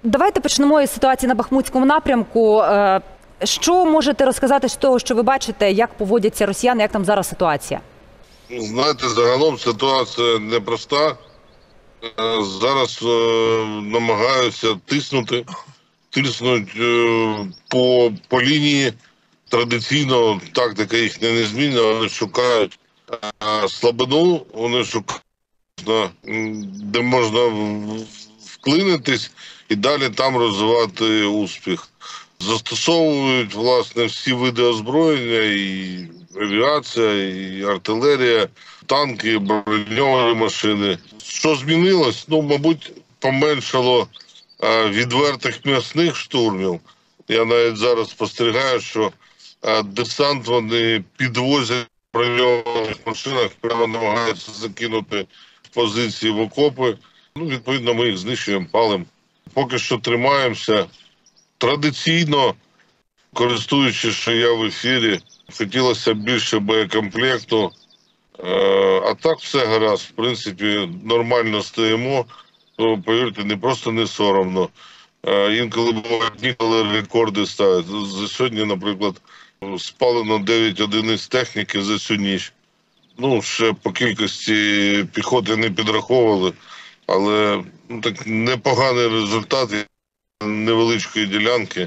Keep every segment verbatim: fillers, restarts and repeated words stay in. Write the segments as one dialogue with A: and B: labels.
A: Давайте почнемо із ситуації на Бахмутському напрямку. Що можете розказати з того, що ви бачите, як поводяться росіяни, як там зараз ситуація?
B: Знаєте, загалом ситуація непроста. Зараз намагаються тиснути, тиснуть по, по лінії. Традиційно тактика їхня незмінна, вони шукають слабину, вони шукають, де можна вклинитись і далі там розвивати успіх. Застосовують, власне, всі види озброєння, і авіація, і артилерія, танки, броньовані машини. Що змінилось? Ну, мабуть, поменшало а, відвертих м'ясних штурмів. Я навіть зараз спостерігаю, що а, десант вони підвозять в броньованих машинах, прямо намагаються закинути позиції в окопи. Ну, відповідно, ми їх знищуємо, палимо. Поки що тримаємося. Традиційно, користуючись, що я в ефірі, хотілося більше боєкомплекту. А так все гаразд. В принципі, нормально стоїмо. То, повірте, не просто не соромно. Інколи бувають, ніколи рекорди ставлять. За сьогодні, наприклад, спалено дев'ять одиниць техніки за цю ніч. Ну, ще по кількості піхоти не підраховували, але ну, так непоганий результат невеличкої ділянки,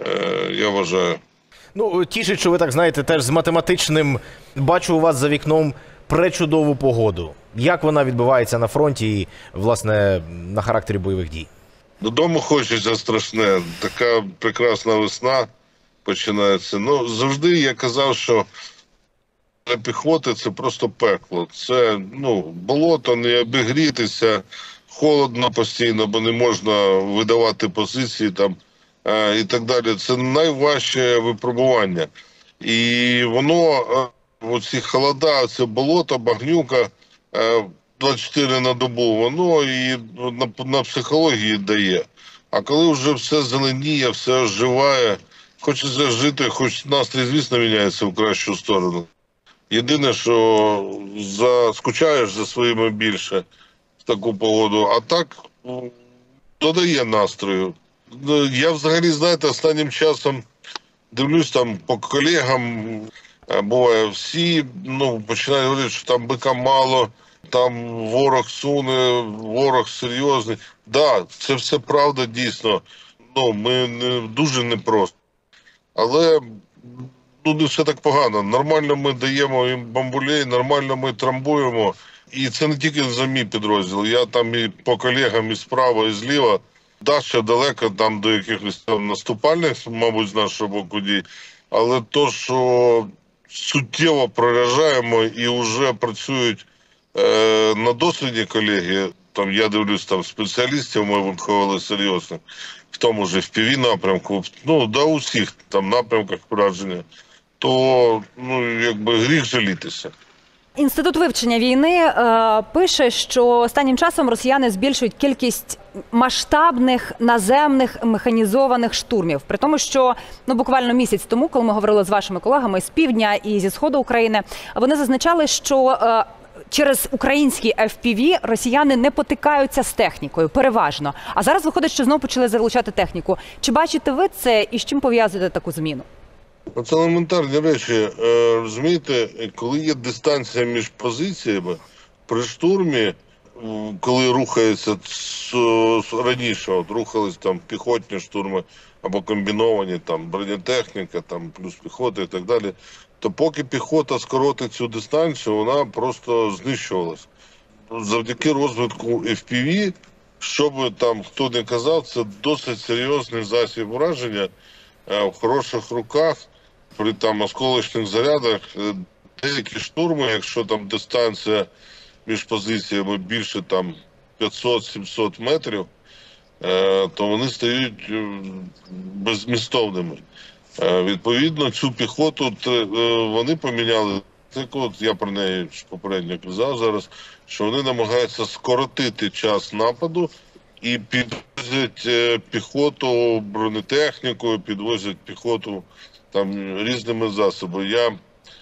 B: я вважаю.
C: Ну, тішить, що ви так, знаєте, теж з математичним, бачу у вас за вікном пречудову погоду. Як вона відбувається на фронті і, власне, на характері бойових дій?
B: Додому хочеться страшне. Така прекрасна весна починається. Ну, завжди я казав, що для піхоти це просто пекло. Це, ну, болото, не обігрітися, холодно постійно, бо не можна видавати позиції там е, і так далі. Це найважче випробування. І воно, е, оці холода, це болото, багнюка, е, двадцять чотири на добу, воно і на, на психології дає. А коли вже все зеленіє, все оживає, хочеться жити, хоч настрій, звісно, міняється в кращу сторону. Єдине, що заскучаєш за своїми більше в таку погоду, а так додає настрою. Я взагалі, знаєте, останнім часом дивлюсь там по колегам, буває всі, ну, починають говорити, що там бика мало, там ворог суне, ворог серйозний. Так, да, це все правда дійсно, ну, ми не, дуже непросто, але ну, не все так погано. Нормально ми даємо їм бамбулей, нормально ми трамбуємо. І це не тільки за мій підрозділ. Я там і по колегам і справа, і зліва. Да, ще далеко там до якихось там наступальних, мабуть, з нашого боку дій. Але то, що суттєво проражаємо і вже працюють е, на досвіді колеги, там я дивлюсь, там спеціалістів ми виховали серйозно, в тому ж еф пі ві напрямку, ну, да, у всіх там напрямках враження, то, ну, якби гріх жалітися.
A: Інститут вивчення війни е, пише, що останнім часом росіяни збільшують кількість масштабних наземних механізованих штурмів. При тому, що ну, буквально місяць тому, коли ми говорили з вашими колегами з півдня і зі сходу України, вони зазначали, що е, через українські еф пі ві росіяни не потикаються з технікою, переважно. А зараз виходить, що знову почали залучати техніку. Чи бачите ви це і з чим пов'язуєте таку зміну?
B: Це елементарні речі. Розумієте, коли є дистанція між позиціями, при штурмі, коли рухається раніше, от рухались там піхотні штурми або комбіновані, там бронетехніка, там плюс піхота і так далі, то поки піхота скоротить цю дистанцію, вона просто знищувалась. Завдяки розвитку еф пі ві, що би там хто не казав, це досить серйозний засіб ураження в хороших руках. При там осколочних зарядах деякі штурми, якщо там дистанція між позиціями більше там п'ятсот-сімсот метрів, то вони стають беззмістовними. Відповідно, цю піхоту вони поміняли. От я про неї попередньо казав зараз, що вони намагаються скоротити час нападу і підвозять піхоту бронетехнікою, підвозять піхоту там різними засобами. Я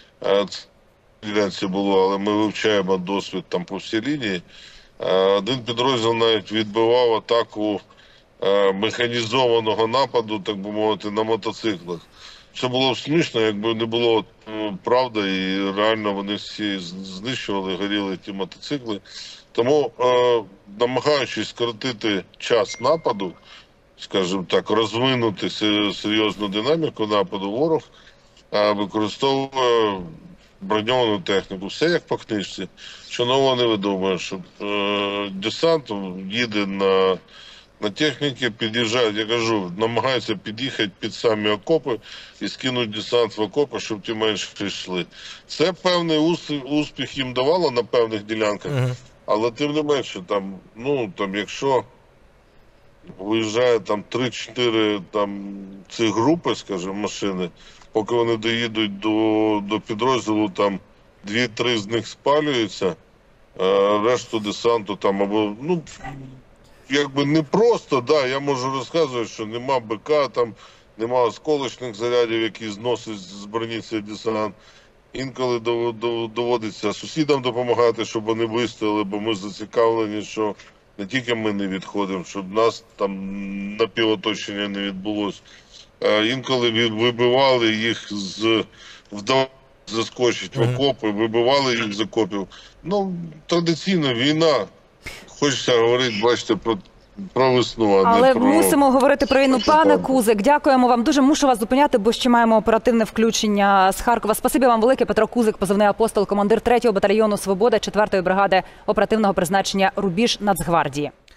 B: це було, але ми вивчаємо досвід там по всій лінії. Один підрозділ навіть відбивав атаку е, механізованого нападу, так би мовити, на мотоциклах. Це було б смішно, якби не було е, правда, і реально вони всі знищували, горіли ті мотоцикли. Тому, е, намагаючись скоротити час нападу, скажімо так, розвинути серйозну динаміку нападу, ворог е, використовує броньовану техніку. Все як по книжці. Що нового не видумує, що е, десант їде на, на техніки, під'їжджають, я кажу, намагаються під'їхати під самі окопи і скинути десант в окопи, щоб ті менше йшли. Це певний успіх їм давало на певних ділянках, uh-huh. але тим не менше, там, ну, там, якщо виїжджає там три-чотири там, ці групи, скажімо, машини, поки вони доїдуть до, до підрозділу, там дві-три з них спалюються, а решту десанту там або, ну, якби не просто, да, я можу розказувати, що нема БК, там, нема осколочних зарядів, які зносять з броні цей десант. Інколи доводиться сусідам допомагати, щоб вони вистояли, бо ми зацікавлені, що не тільки ми не відходимо, щоб нас там напівоточення не відбулося. Інколи вибивали їх з вдавалося заскочити в окопи, вибивали їх з окопів. Ну, традиційно війна, хочеться говорити, бачите, про, про весну, а
A: Але
B: не про...
A: мусимо говорити про війну. Пане Кузик, дякуємо вам дуже. Мушу вас зупиняти, бо ще маємо оперативне включення з Харкова. Спасибі вам велике. Петро Кузик, позивний Апостол, командир третього батальйону «Свобода» четвертої бригади оперативного призначення «Рубіж» Нацгвардії.